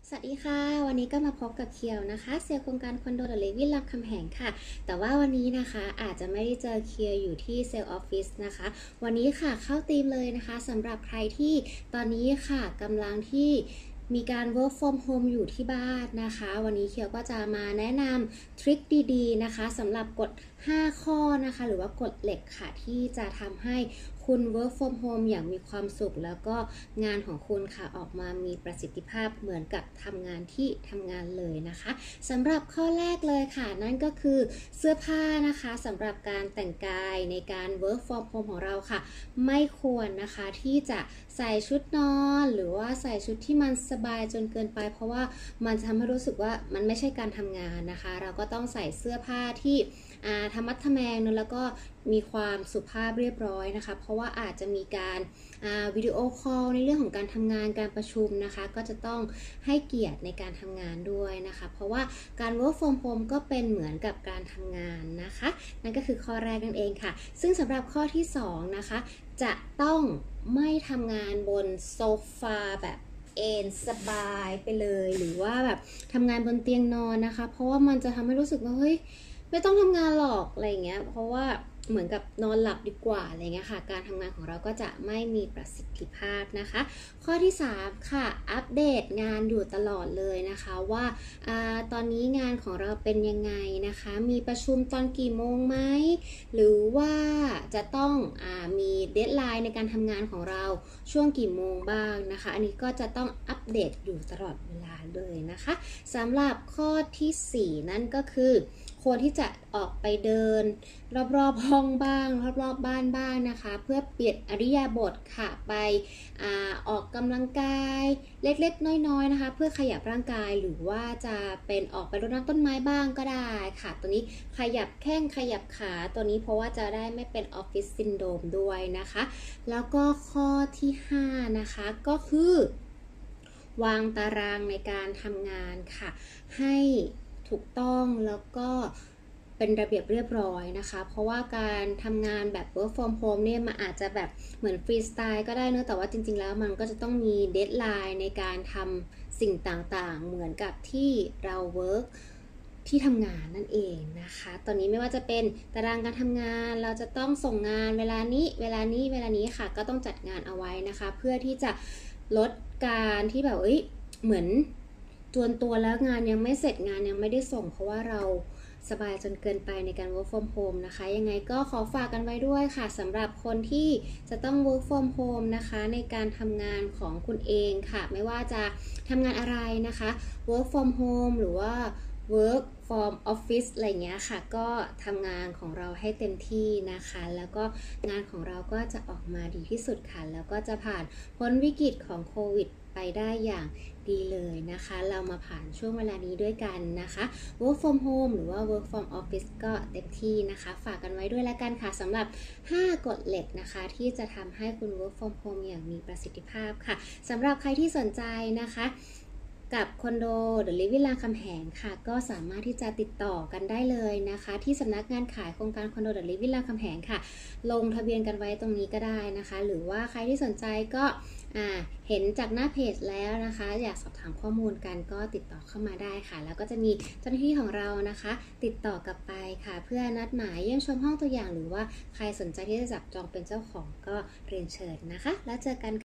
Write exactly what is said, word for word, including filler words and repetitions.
สวัสดีค่ะวันนี้ก็มาพบกับเคียวนะคะเซลล์โครงการคอนโดเดอะเลวินรามคำแหงค่ะแต่ว่าวันนี้นะคะอาจจะไม่ได้เจอเคียวอยู่ที่เซลล์ออฟฟิศนะคะวันนี้ค่ะเข้าธีมเลยนะคะสำหรับใครที่ตอนนี้ค่ะกำลังที่มีการ work from home อยู่ที่บ้านนะคะวันนี้เคียวก็จะมาแนะนำทริคดีๆนะคะสำหรับกฎห้าข้อนะคะหรือว่ากฎเหล็กค่ะที่จะทำให้คุณ work from home อย่างมีความสุขแล้วก็งานของคุณค่ะออกมามีประสิทธิภาพเหมือนกับทำงานที่ทำงานเลยนะคะสำหรับข้อแรกเลยค่ะนั่นก็คือเสื้อผ้านะคะสำหรับการแต่งกายในการ work from home ของเราค่ะไม่ควรนะคะที่จะใส่ชุดนอนหรือว่าใส่ชุดที่มันสบายจนเกินไปเพราะว่ามันจะทำให้รู้สึกว่ามันไม่ใช่การทำงานนะคะเราก็ต้องใส่เสื้อผ้าที่ธรรมัดทแมงนะแล้วก็มีความสุภาพเรียบร้อยนะคะเพราะว่าอาจจะมีการวิดีโอคอลในเรื่องของการทำงานการประชุมนะคะก็จะต้องให้เกียรติในการทำงานด้วยนะคะเพราะว่าการ work from home ก็เป็นเหมือนกับการทำงานนะคะนั่นก็คือข้อแรกนั่นเองค่ะซึ่งสำหรับข้อที่สองนะคะจะต้องไม่ทำงานบนโซฟาแบบเอนสบายไปเลยหรือว่าแบบทำงานบนเตียงนอนนะคะเพราะว่ามันจะทำให้รู้สึกว่าเฮ้ยไม่ต้องทำงานหรอกอะไรเงี้ยเพราะว่าเหมือนกับนอนหลับดีกว่าอะไรเงี้ยค่ะการทำงานของเราก็จะไม่มีประสิทธิภาพนะคะข้อที่สามค่ะอัปเดตงานอยู่ตลอดเลยนะคะว่าอ่าตอนนี้งานของเราเป็นยังไงนะคะมีประชุมตอนกี่โมงไหมหรือว่าจะต้องอามีเดดไลน์ในการทำงานของเราช่วงกี่โมงบ้างนะคะอันนี้ก็จะต้องอัปเดตอยู่ตลอดเวลาเลยนะคะสำหรับข้อที่สี่นั่นก็คือควรที่จะออกไปเดินรอบๆห้องบ้างรอบๆบ้านบ้างนะคะเพื่อเปลี่ยนอริยาบถค่ะไปอาออกกำลังกายเล็กๆน้อยๆนะคะเพื่อขยับร่างกายหรือว่าจะเป็นออกไปรดน้ำต้นไม้บ้างก็ได้ค่ะตัวนี้ขยับแข้งขยับขาตัวนี้เพราะว่าจะได้ไม่เป็นออฟฟิศซินโดรมด้วยนะคะแล้วก็ข้อที่ห้านะคะก็คือวางตารางในการทำงานค่ะให้ถูกต้องแล้วก็เป็นระเบียบเรียบร้อยนะคะเพราะว่าการทำงานแบบ work from home เนี่ยมันอาจจะแบบเหมือนฟรีสไตล์ก็ได้เนอะแต่ว่าจริงๆแล้วมันก็จะต้องมีเดดไลน์ในการทำสิ่งต่างๆเหมือนกับที่เรา work ที่ทำงานนั่นเองนะคะตอนนี้ไม่ว่าจะเป็นตารางการทำงานเราจะต้องส่งงานเวลานี้เวลานี้เวลานี้ค่ะก็ต้องจัดงานเอาไว้นะคะเพื่อที่จะลดการที่แบบเอ้ยเหมือนจวนตัวแล้วงานยังไม่เสร็จงานยังไม่ได้ส่งเพราะว่าเราสบายจนเกินไปในการ work from home นะคะยังไงก็ขอฝากกันไว้ด้วยค่ะสำหรับคนที่จะต้อง work from home นะคะในการทำงานของคุณเองค่ะไม่ว่าจะทำงานอะไรนะคะ work from home หรือว่า work from office อะไรเงี้ยค่ะก็ทำงานของเราให้เต็มที่นะคะแล้วก็งานของเราก็จะออกมาดีที่สุดค่ะแล้วก็จะผ่านพ้นวิกฤตของโควิดไปได้อย่างดีเลยนะคะเรามาผ่านช่วงเวลานี้ด้วยกันนะคะ work from home หรือว่า work from office ก็เต็มที่นะคะฝากกันไว้ด้วยแล้วกันค่ะสำหรับห้ากฎเหล็กนะคะที่จะทำให้คุณ work from home อย่างมีประสิทธิภาพค่ะสำหรับใครที่สนใจนะคะกับคอนโดเดอะลิฟวิ่งรามคำแหงค่ะก็สามารถที่จะติดต่อกันได้เลยนะคะที่สำนักงานขายโครงการคอนโดเดอะลิฟวิ่งรามคำแหงค่ะลงทะเบียนกันไว้ตรงนี้ก็ได้นะคะหรือว่าใครที่สนใจก็เห็นจากหน้าเพจแล้วนะคะอยากสอบถามข้อมูลกันก็ติดต่อเข้ามาได้ค่ะแล้วก็จะมีเจ้าหน้าที่ของเรานะคะติดต่อกลับไปค่ะเพื่อนัดหมายเยี่ยมชมห้องตัวอย่างหรือว่าใครสนใจที่จะจับจองเป็นเจ้าของก็เรียนเชิญนะคะแล้วเจอกัน